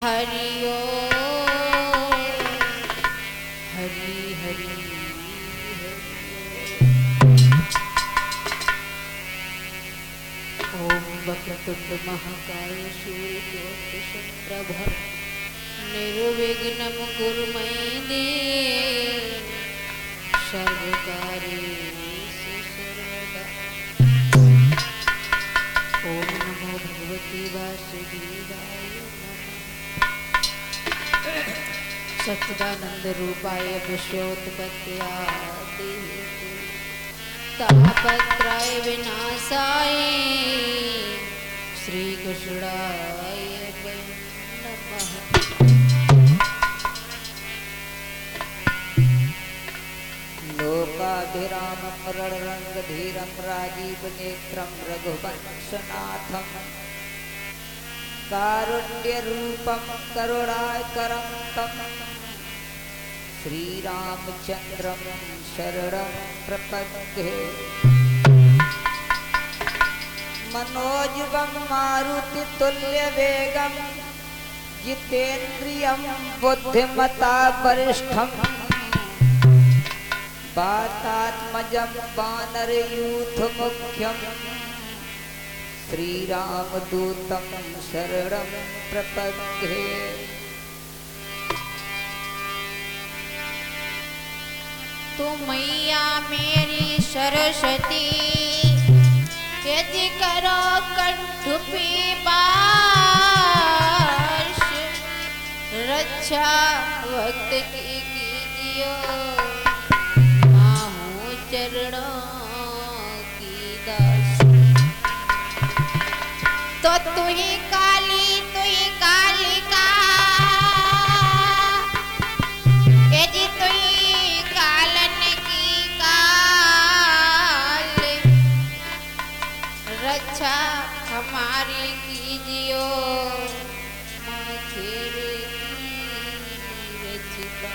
हरि ओम हरि हरि ओम वक्रतुंड महाकाय सूर्यकोटि प्रभ निर्विघ्नं कुरु मयि देव सर्वकार्येषु सर्वदा। ओम नमो भगवते वासुदेवाय सच्चिदानंद रूपाय विश्वोत्पत्त्यादि तापत्रय विनाशाय श्री कृष्णाय नमः। लोकाभिरामं रणरङ्गधीरं राजीवनेत्रं रघुवंशनाथं कारुण्यरूपं करुणाकरं तं श्रीरामचन्द्रं शरणं प्रपद्ये। मनोजवं मारुतितुल्यवेगं जितेन्द्रियं बुद्धिमता वरिष्ठं वातात्मजं वानरयूथमुख्यं श्रीरामदूतं शरणं प्रपद्ये। तू मैया मेरी सरस्वती यदि करो कंठ पास रक्षा भक्त की कीजियो माहू चरणों की दास। तो तू ही कालिका यदि तू ही कालन की काल रक्षा हमारी कीजियो खेरे की रचिता।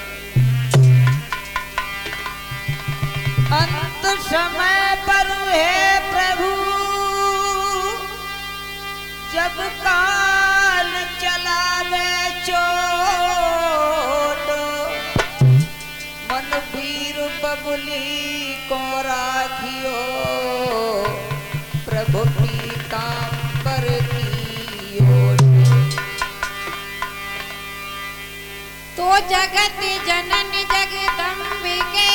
अंत समय पर है प्रभु जब काल चलावे चोट मन वीर बबुली को राखियो प्रभु पीतांबर की ओट। तो जगत जनन जगदम्बिके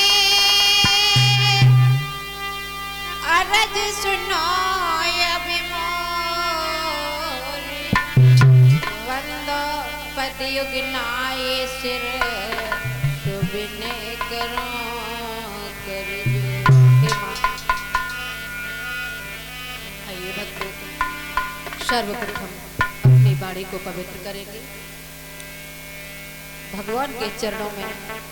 अरज सुनो वंदो पदयुगनाय सिर सुबिने करो कर आइए भक्तों सर्वप्रथम अपनी वाणी को पवित्र करेंगे। भगवान के चरणों में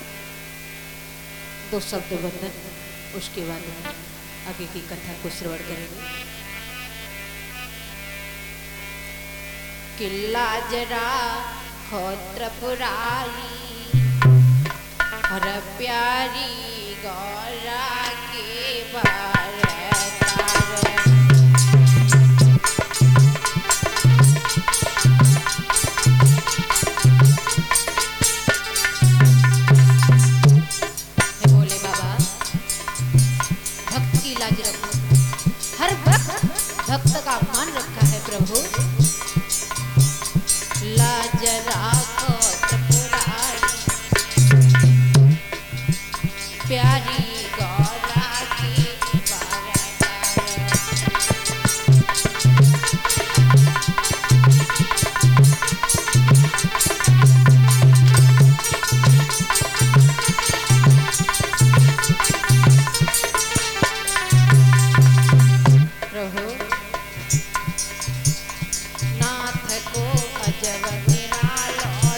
दो शब्द वंदन, उसके बाद आगे की कथा को श्रवण करेंगे। किल्ला जरा खोत्र पुरारी और प्यारी गौरा के बार बोले बाबा भक्त की लाज रखो, हर भक्त का मान रखा है प्रभु। लाज राखो त्रिपुरारी प्यारी गौरा की प्रभु नाथ को अजब निरालो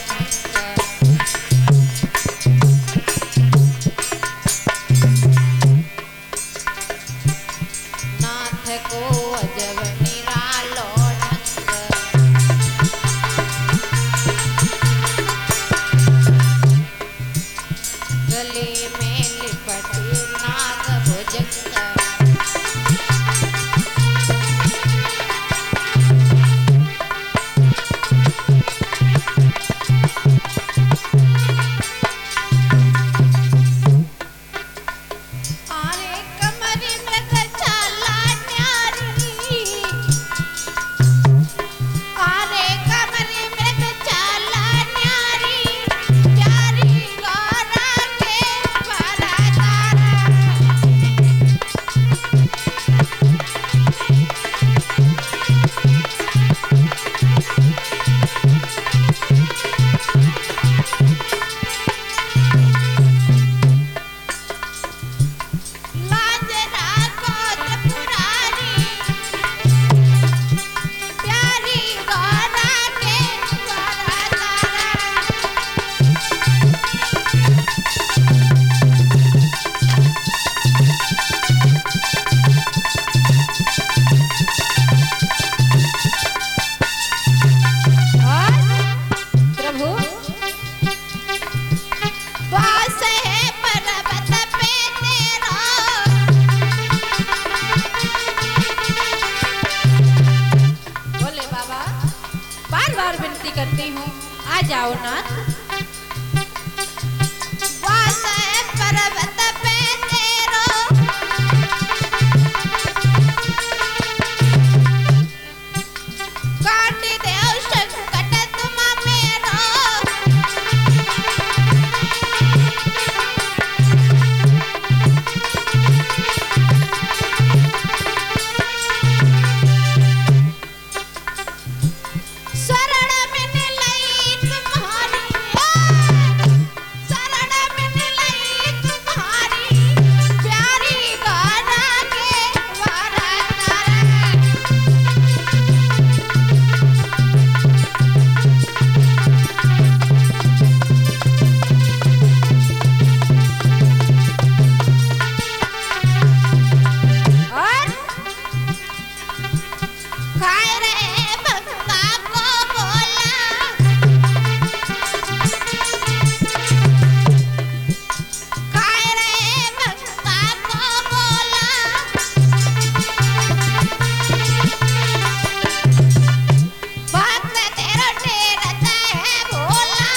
विनती करती हूँ, आ जाओ नाथ। वास है पर्वत पे तेरो, काट देओ संकट तुम मेरो। शरण में लई तुम्हारी, शरण में लई तुम्हारी, प्यारी गाना के वरदान। और काय रे भक्ता को बोला, काय रे भक्ता को बोला, भक्त तेरा टेरता है भोला।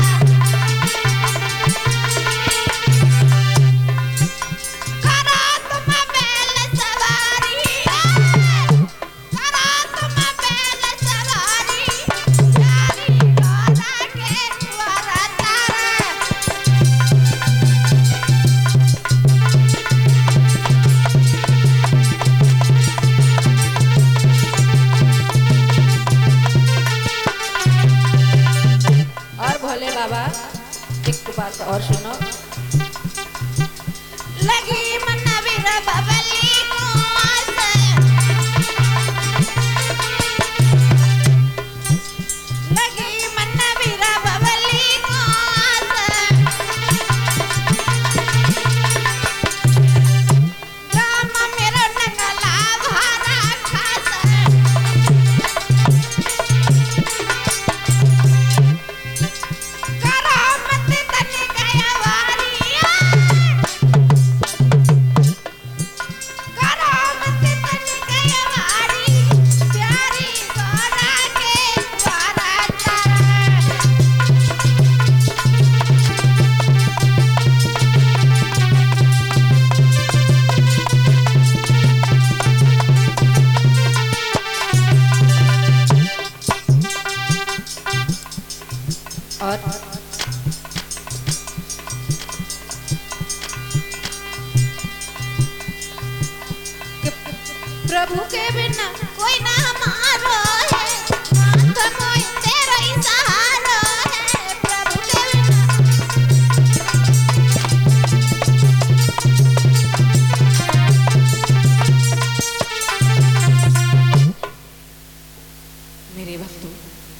करा तुम बैल सवारी, करा तुम बैल सवारी, प्यारी गाना के वरदान। और भोले बाबा एक बात और सुनो। लगी मन वीर बबली को आस, लगी मन वीर बबली को आस, राम मेरो नंगला भारा खास। करामत तन गया वारी, करामत तन गया वारी, प्यारी गाना के वरदान। और प्रभु के बिना कोई ना हमारो है, नाथ मोय तेरा ही सहारा है। प्रभु के बिना मेरे भक्तों,